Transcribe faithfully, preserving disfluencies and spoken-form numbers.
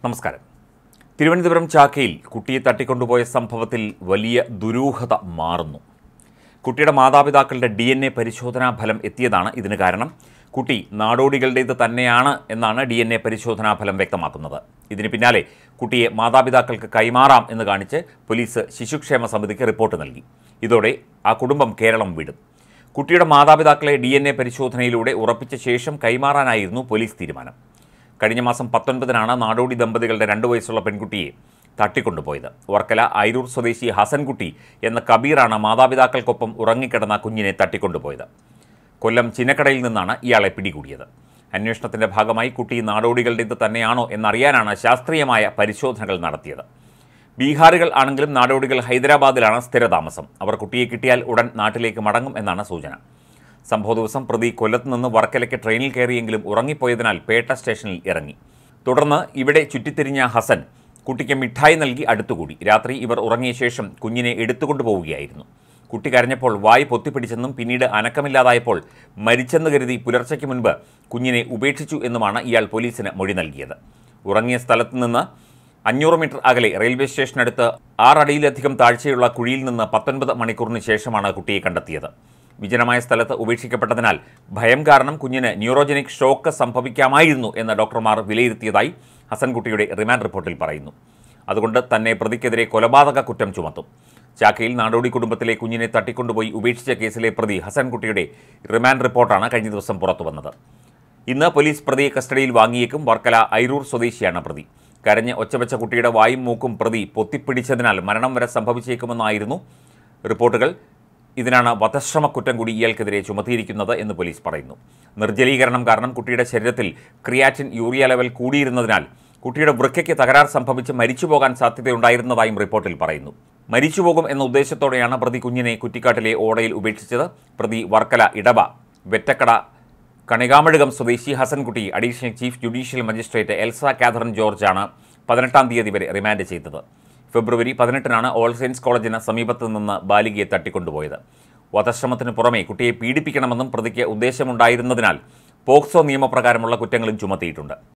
നമസ്കാരം. തിരുവനന്തപുരം ചാക്കയിൽ കുട്ടിയെ തട്ടിക്കൊണ്ടുപോയ സംഭവത്തിൽ വലിയ ദുരൂഹത മാറുന്നു. കുട്ടിയുടെ മാതാപിതാക്കളുടെ ഡി എൻ എ പരിശോധനാ ഫലം എത്തിയതാണ് ഇതിന് കാരണം. കുട്ടി നാടോടികളുടേത് തന്നെയാണ് എന്നാണ് ഡി എൻ എ പരിശോധനാ ഫലം വ്യക്തമാക്കുന്നത്. ഇതിന് പിന്നാലെ കുട്ടിയെ മാതാപിതാക്കൾക്ക് കൈമാറാം എന്ന് കാണിച്ച് പോലീസ് ശിശുക്ഷേമ സമിതിക്ക് റിപ്പോർട്ട് നൽകി. ഇതോടെ ആ കുടുംബം കേരളം വിടും. കുട്ടിയുടെ മാതാപിതാക്കളെ ഡി എൻ എ പരിശോധനയിലൂടെ ഉറപ്പിച്ച ശേഷം കൈമാറാനായിരുന്നു പോലീസ് തീരുമാനം. കഴിഞ്ഞ മാസം പത്തൊൻപതിനാണ് നാടോടി ദമ്പതികളുടെ രണ്ടു വയസ്സുള്ള പെൺകുട്ടിയെ തട്ടിക്കൊണ്ടുപോയത്. വർക്കല ഐരൂർ സ്വദേശി ഹസൻകുട്ടി എന്ന കബീറാണ് മാതാപിതാക്കൾക്കൊപ്പം ഉറങ്ങിക്കിടന്ന കുഞ്ഞിനെ തട്ടിക്കൊണ്ടുപോയത്. കൊല്ലം ചിന്നക്കടയിൽ നിന്നാണ് ഇയാളെ പിടികൂടിയത്. അന്വേഷണത്തിന്റെ ഭാഗമായി കുട്ടി നാടോടികളുടേത് തന്നെയാണോ എന്നറിയാനാണ് ശാസ്ത്രീയമായ പരിശോധനകൾ നടത്തിയത്. ബീഹാറികൾ ആണെങ്കിലും നാടോടികൾ ഹൈദരാബാദിലാണ് സ്ഥിരതാമസം. അവർ കുട്ടിയെ കിട്ടിയാൽ ഉടൻ നാട്ടിലേക്ക് മടങ്ങും എന്നാണ് സൂചന. സംഭവ ദിവസം പ്രതി കൊല്ലത്ത് നിന്ന് വർക്കലയ്ക്ക് ട്രെയിനിൽ കയറിയെങ്കിലും ഉറങ്ങിപ്പോയതിനാൽ പേട്ട സ്റ്റേഷനിൽ ഇറങ്ങി. തുടർന്ന് ഇവിടെ ചുറ്റിത്തിരിഞ്ഞ ഹസൻ കുട്ടിക്ക് മിഠായി നൽകി അടുത്തുകൂടി. രാത്രി ഇവർ ഉറങ്ങിയ ശേഷം കുഞ്ഞിനെ എടുത്തുകൊണ്ടുപോവുകയായിരുന്നു. കുട്ടി കരഞ്ഞപ്പോൾ വായ് പൊത്തിപ്പിടിച്ചെന്നും പിന്നീട് അനക്കമില്ലാതായപ്പോൾ മരിച്ചെന്ന് കരുതി പുലർച്ചയ്ക്ക് മുൻപ് കുഞ്ഞിനെ ഉപേക്ഷിച്ചു എന്നുമാണ് ഇയാൾ പോലീസിന് മൊഴി നൽകിയത്. ഉറങ്ങിയ സ്ഥലത്ത് നിന്ന് അഞ്ഞൂറ് മീറ്റർ അകലെ റെയിൽവേ സ്റ്റേഷനടുത്ത് ആറടിയിലധികം താഴ്ചയുള്ള കുഴിയിൽ നിന്ന് പത്തൊൻപത് മണിക്കൂറിന് ശേഷമാണ് കുട്ടിയെ കണ്ടെത്തിയത്. വിജനമായ സ്ഥലത്ത് ഉപേക്ഷിക്കപ്പെട്ടതിനാൽ ഭയം കാരണം കുഞ്ഞിന് ന്യൂറോജനിക് ഷോക്ക് സംഭവിക്കാമായിരുന്നു എന്ന് ഡോക്ടർമാർ വിലയിരുത്തിയതായി ഹസൻകുട്ടിയുടെ റിമാൻഡ് റിപ്പോർട്ടിൽ പറയുന്നു. അതുകൊണ്ട് തന്നെ പ്രതിക്കെതിരെ കൊലപാതക കുറ്റം ചുമത്തും. ചാക്കയിൽ നാടോടി കുടുംബത്തിലെ കുഞ്ഞിനെ തട്ടിക്കൊണ്ടുപോയി ഉപേക്ഷിച്ച കേസിലെ പ്രതി ഹസൻകുട്ടിയുടെ റിമാൻഡ് റിപ്പോർട്ടാണ് കഴിഞ്ഞ ദിവസം പുറത്തുവന്നത്. ഇന്ന് പോലീസ് പ്രതിയെ കസ്റ്റഡിയിൽ വാങ്ങിയേക്കും. വർക്കല ഐരൂർ സ്വദേശിയാണ് പ്രതി. കരഞ്ഞ് ഒച്ചവെച്ച കുട്ടിയുടെ വായും മൂക്കും പ്രതി പൊത്തിപ്പിടിച്ചതിനാൽ മരണം വരെ സംഭവിച്ചേക്കുമെന്നായിരുന്നു റിപ്പോർട്ടുകൾ. ഇതിനാണ് വധശ്രമക്കുറ്റം കൂടി ഇയാൾക്കെതിരെ ചുമത്തിയിരിക്കുന്നത് എന്ന് പോലീസ് പറയുന്നു. നിർജ്ജലീകരണം കാരണം കുട്ടിയുടെ ശരീരത്തിൽ ക്രിയാറ്റിൻ യൂറിയ ലെവൽ കൂടിയിരുന്നതിനാൽ കുട്ടിയുടെ വൃക്കയ്ക്ക് തകരാർ സംഭവിച്ച് മരിച്ചുപോകാൻ സാധ്യതയുണ്ടായിരുന്നതായും റിപ്പോർട്ടിൽ പറയുന്നു. മരിച്ചുപോകും എന്ന ഉദ്ദേശത്തോടെയാണ് പ്രതി കുഞ്ഞിനെ കുറ്റിക്കാട്ടിലെ ഓടയിൽ ഉപേക്ഷിച്ചത്. പ്രതി വർക്കല ഇടവ വെറ്റക്കട കണികാമഴുകം സ്വദേശി Hasankutty additional chief judicial magistrate Elsa Catherine ജോർജാണ് പതിനെട്ടാം തീയതി വരെ റിമാൻഡ് ചെയ്തത്. ഫെബ്രുവരി പതിനെട്ടിനാണ് ഓൾ സെയിൻസ് കോളേജിന് സമീപത്ത് നിന്ന് ബാലികയെ തട്ടിക്കൊണ്ടുപോയത്. വധശ്രമത്തിന് പുറമെ കുട്ടിയെ പീഡിപ്പിക്കണമെന്നും പ്രതിക്ക് ഉദ്ദേശമുണ്ടായിരുന്നതിനാൽ പോക്സോ നിയമപ്രകാരമുള്ള കുറ്റങ്ങളും ചുമത്തിയിട്ടുണ്ട്.